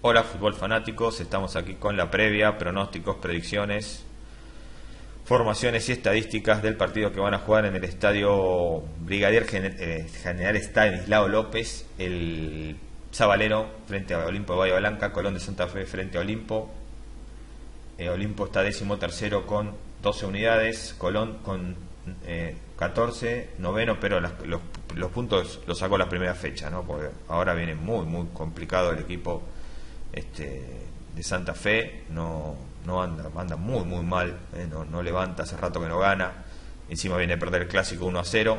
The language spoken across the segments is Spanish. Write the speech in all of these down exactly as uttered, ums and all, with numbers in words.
Hola fútbol fanáticos, estamos aquí con la previa, pronósticos, predicciones, formaciones y estadísticas del partido que van a jugar en el estadio Brigadier General Estanislao López, el Sabalero frente a Olimpo de Bahía Blanca, Colón de Santa Fe frente a Olimpo. Eh, Olimpo está décimo tercero con doce unidades, Colón con eh, catorce, noveno, pero las, los, los puntos los sacó la primera fecha, ¿no? Porque ahora viene muy muy complicado el equipo este, de Santa Fe, no, no anda, anda muy muy mal, eh, no, no levanta, hace rato que no gana, encima viene a perder el clásico uno a cero.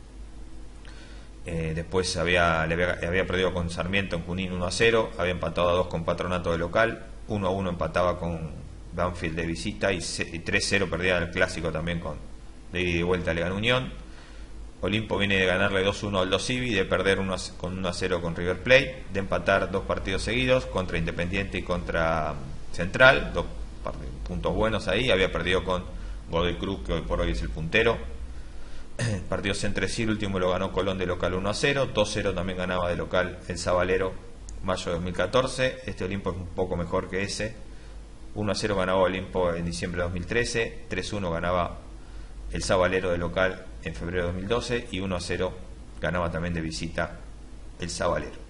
Eh, después había, le había, había perdido con Sarmiento en Junín uno a cero, había empatado a dos con Patronato de local, uno a uno empataba con Banfield de visita y tres cero perdía el clásico también con de ida y vuelta le ganó Unión. Olimpo viene de ganarle dos uno al Dos Ibi, de perder uno con uno a cero con River Plate, de empatar dos partidos seguidos contra Independiente y contra Central, dos puntos buenos ahí. Había perdido con Godoy Cruz, que hoy por hoy es el puntero. Partidos entre sí, el último lo ganó Colón de local uno a cero, dos cero también ganaba de local el Sabalero mayo de dos mil catorce. Este Olimpo es un poco mejor que ese. uno a cero ganaba Olimpo en diciembre de dos mil trece, tres uno ganaba el Sabalero de local en febrero de dos mil doce y uno a cero ganaba también de visita el Sabalero.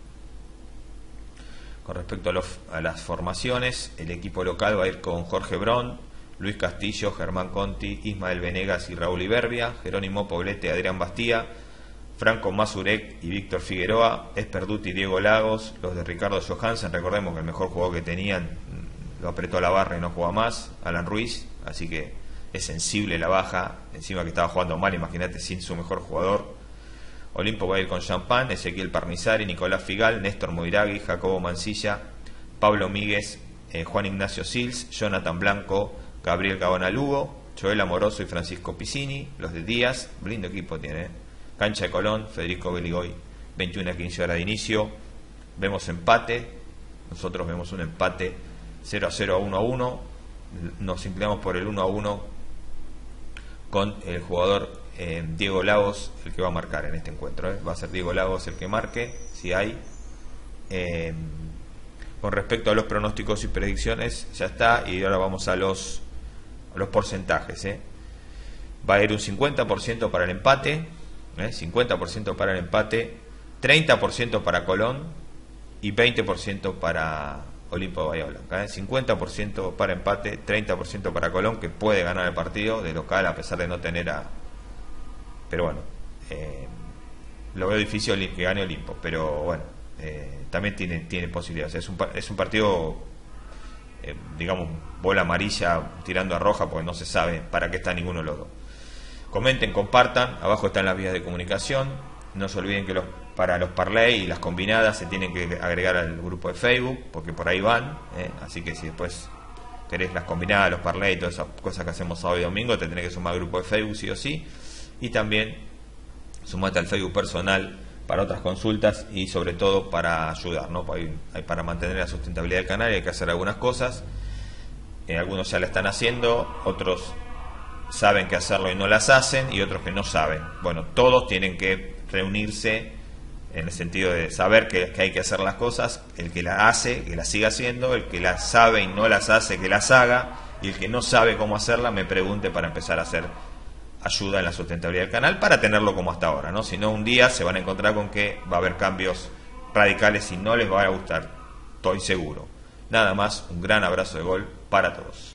Con respecto a, los, a las formaciones, el equipo local va a ir con Jorge Brón, Luis Castillo, Germán Conti, Ismael Venegas y Raúl Iberbia, Jerónimo Poblete, Adrián Bastía, Franco Mazurek y Víctor Figueroa, Esperduti y Diego Lagos, los de Ricardo Johansen. Recordemos que el mejor jugador que tenían lo apretó a la barra y no juega más, Alan Ruiz, así que es sensible la baja, encima que estaba jugando mal, imagínate sin su mejor jugador. Olimpo va a ir con Champán, Ezequiel Parnizari, Nicolás Figal, Néstor Moiragui, Jacobo Mancilla, Pablo Míguez, eh, Juan Ignacio Sils, Jonathan Blanco, Gabriel Cabana Lugo, Joel Amoroso y Francisco Piscini, los de Díaz, lindo equipo tiene, ¿eh? Cancha de Colón, Federico Beligoy, veintiuna a quince horas de inicio. Vemos empate, nosotros vemos un empate cero a cero a uno a uno, nos inclinamos por el uno a uno con el jugador eh, Diego Lagos, el que va a marcar en este encuentro, ¿eh? Va a ser Diego Lagos el que marque, si hay. Eh, con respecto a los pronósticos y predicciones, ya está, y ahora vamos a los, a los porcentajes, ¿eh? Va a ir un cincuenta por ciento para el empate, ¿eh? cincuenta por ciento para el empate, treinta por ciento para Colón y veinte por ciento para Olimpo de Bahía Blanca, ¿eh? cincuenta por ciento para empate, treinta por ciento para Colón, que puede ganar el partido de local a pesar de no tener a... Pero bueno, eh, lo veo difícil que gane Olimpo, pero bueno, eh, también tiene, tiene posibilidades. Es un, es un partido, eh, digamos, bola amarilla tirando a roja, porque no se sabe para qué está ninguno de los dos. Comenten, compartan, abajo están las vías de comunicación. No se olviden que los, para los parlay y las combinadas se tienen que agregar al grupo de Facebook, porque por ahí van, ¿eh? Así que si después querés las combinadas, los parlay y todas esas cosas que hacemos sábado y domingo, te tenés que sumar al grupo de Facebook sí o sí. Y también sumate al Facebook personal para otras consultas y sobre todo para ayudar, ¿no? Para, para mantener la sustentabilidad del canal hay que hacer algunas cosas. Eh, algunos ya la están haciendo, otros saben que hacerlo y no las hacen, y otros que no saben. Bueno, todos tienen que reunirse en el sentido de saber que, que hay que hacer las cosas. El que las hace, que las siga haciendo; el que las sabe y no las hace, que las haga; y el que no sabe cómo hacerla, me pregunte para empezar a hacer ayuda en la sustentabilidad del canal, para tenerlo como hasta ahora, ¿no? Si no, un día se van a encontrar con que va a haber cambios radicales y no les va a gustar, estoy seguro. Nada más, un gran abrazo de gol para todos.